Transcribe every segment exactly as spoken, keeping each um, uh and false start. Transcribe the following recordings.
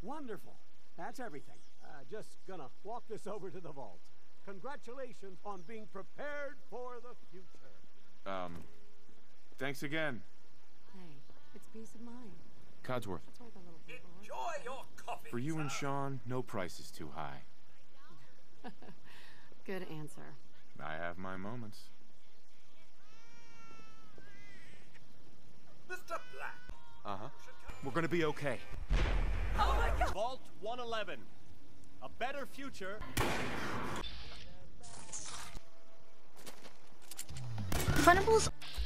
Wonderful. That's everything. Uh, just gonna walk this over to the vault. Congratulations on being prepared for the future. Um, thanks again. Hey, it's peace of mind. Codsworth. It's worth a little bit more. Enjoy your coffee. For you sir. and Sean, no price is too high. Good answer. I have my moments. Mister Black. Uh-huh. We're gonna be okay. Oh my God. Vault one eleven. A better future. Funimals.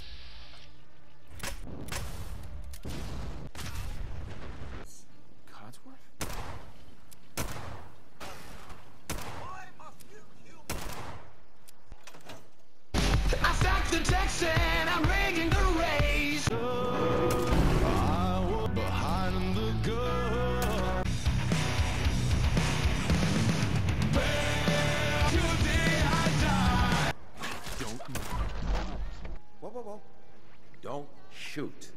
Codsworth? Why must you kill me? I stacked the text and I'm making the race. I was behind the gun. Where today I die. Don't. Whoa, whoa, whoa. Don't shoot.